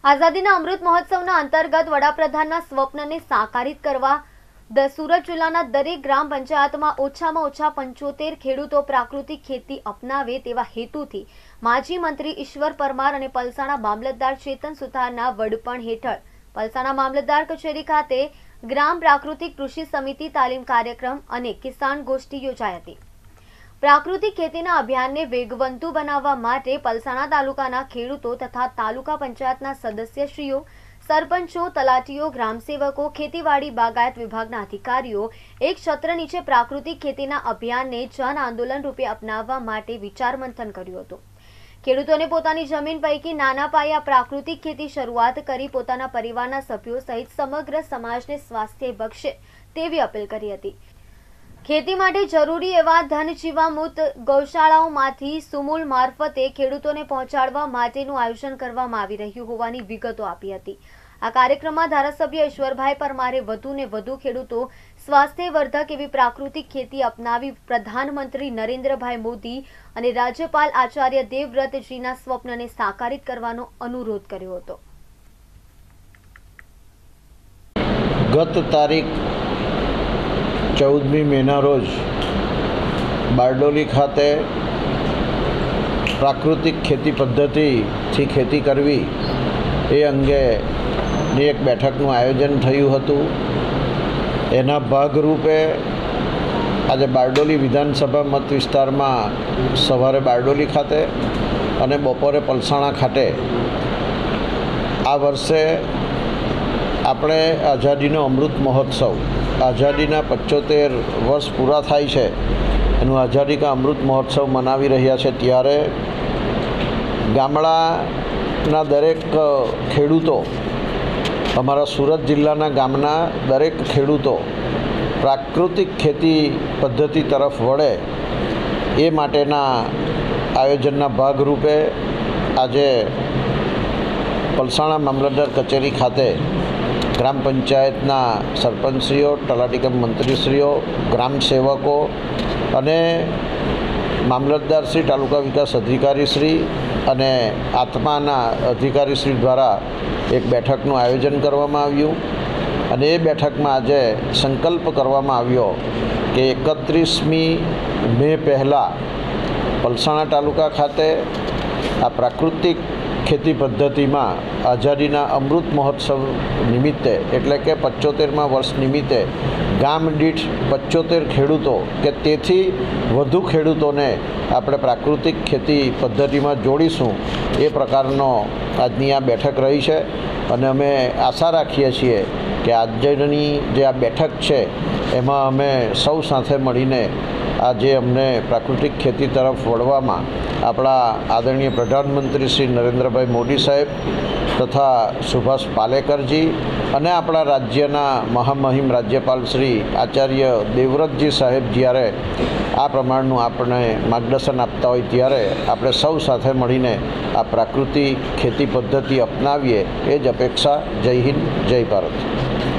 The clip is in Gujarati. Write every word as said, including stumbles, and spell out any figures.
આઝાદીના અમૃત મહોત્સવના અંતર્ગત વડાપ્રધાનના સ્વપ્નને સાકારિત કરવા દ સુરત જિલ્લાના દરેક ગ્રામ પંચાયતમાં ઓછામાં ઓછા પંચોતેર ખેડૂતો પ્રાકૃતિક ખેતી અપનાવે તેવા હેતુથી માજી મંત્રી ઈશ્વર પરમાર અને પલસાણા મામલતદાર ચેતન સુથારના વડપણ હેઠળ પલસાણા મામલતદાર કચેરી ખાતે ગ્રામ પ્રાકૃતિક કૃષિ સમિતિ તાલીમ કાર્યક્રમ અને કિસાન ગોષ્ઠી યોજાઈ હતી। પ્રાકૃતિક ખેતીના અભિયાનને વેગવંતુ બનાવવા માટે પલસાણા તાલુકાના ખેડૂતો તથા તાલુકા પંચાયતના સદસ્યશ્રીઓ, સરપંચો, તલાટીઓ, ગ્રામસેવકો, ખેતીવાડી બાગાયત વિભાગના અધિકારીઓ એક છત્ર નીચે પ્રાકૃતિક ખેતીના અભિયાનને જન આંદોલન રૂપે અપનાવવા માટે વિચાર મંથન કર્યું હતું। ખેડૂતોને પોતાની જમીન પૈકી નાના પાયે પ્રાકૃતિક ખેતી શરૂઆત કરી પોતાના પરિવારના સભ્યો સહિત સમગ્ર સમાજને સ્વાસ્થ્ય બક્ષે તેવી અપીલ કરી હતી। ખેતી માટે જરૂરી એવા ધન જીવામૃત ગૌશાળાઓમાંથી સુમૂલ મારફતે ખેડૂતોને પહોંચાડવા માટેનું આયોજન કરવામાં આવી રહ્યું હોવાની વિગતો આપી હતી। આ કાર્યક્રમમાં ધારાસભ્ય ઈશ્વરભાઈ પરમારે વધુને વધુ ખેડૂતો સ્વાસ્થ્યવર્ધક એવી પ્રાકૃતિક ખેતી અપનાવી પ્રધાનમંત્રી નરેન્દ્રભાઈ મોદી અને રાજ્યપાલ આચાર્ય દેવવ્રતજીના સ્વપ્નને સાકારિત કરવાનો અનુરોધ કર્યો હતો। ગત તારીખ ચૌદમી મેના રોજ બારડોલી ખાતે પ્રાકૃતિક ખેતી પદ્ધતિથી ખેતી કરવી એ અંગેની એક બેઠકનું આયોજન થયું હતું। એના ભાગરૂપે આજે બારડોલી વિધાનસભા મત વિસ્તારમાં સવારે બારડોલી ખાતે અને બપોરે પલસાણા ખાતે આ વર્ષે આપણે આઝાદીનો અમૃત મહોત્સવ આઝાદીના પંચોતેર વર્ષ પૂરા થાય છે એનું આઝાદી કા અમૃત મહોત્સવ મનાવી રહ્યા છે। ત્યારે ગામડાના દરેક ખેડૂતો, અમારા સુરત જિલ્લાના ગામના દરેક ખેડૂતો પ્રાકૃતિક ખેતી પદ્ધતિ તરફ વળે એ માટેના આયોજનના ભાગરૂપે આજે પલસાણા મામલતદાર કચેરી ખાતે ગ્રામ પંચાયતના સરપંચશ્રીઓ, તલાટી કમ મંત્રીશ્રીઓ, ગ્રામ સેવકો અને મામલતદારશ્રી, તાલુકા વિકાસ અધિકારીશ્રી અને આત્માના અધિકારીશ્રી દ્વારા એક બેઠકનું આયોજન કરવામાં આવ્યું અને એ બેઠકમાં આજે સંકલ્પ કરવામાં આવ્યો કે એકત્રીસમી મે પહેલાં પલસાણા તાલુકા ખાતે આ પ્રાકૃતિક ખેતી પદ્ધતિમાં આઝાદીના અમૃત મહોત્સવ નિમિત્તે એટલે કે પંચોતેરમાં વર્ષ નિમિત્તે ગામ દીઠ પંચોતેર ખેડૂતો કે તેથી વધુ ખેડૂતોને આપણે પ્રાકૃતિક ખેતી પદ્ધતિમાં જોડીશું એ પ્રકારનો આજની આ બેઠક રહી છે અને અમે આશા રાખીએ છીએ કે આજની જે આ બેઠક છે એમાં અમે સૌ સાથે મળીને આ જે અમને પ્રાકૃતિક ખેતી તરફ વળવામાં આપણા આદરણીય પ્રધાનમંત્રી શ્રી નરેન્દ્રભાઈ મોદી સાહેબ તથા સુભાષ પાલેકરજી અને આપણા રાજ્યના મહામહિમ રાજ્યપાલ શ્રી આચાર્ય દેવવ્રતજી સાહેબ જ્યારે આ પ્રમાણનું આપણે માર્ગદર્શન આપતા હોય ત્યારે આપણે સૌ સાથે મળીને આ પ્રાકૃતિક ખેતી પદ્ધતિ અપનાવીએ એ જ અપેક્ષા। જય હિન્દ, જય ભારત।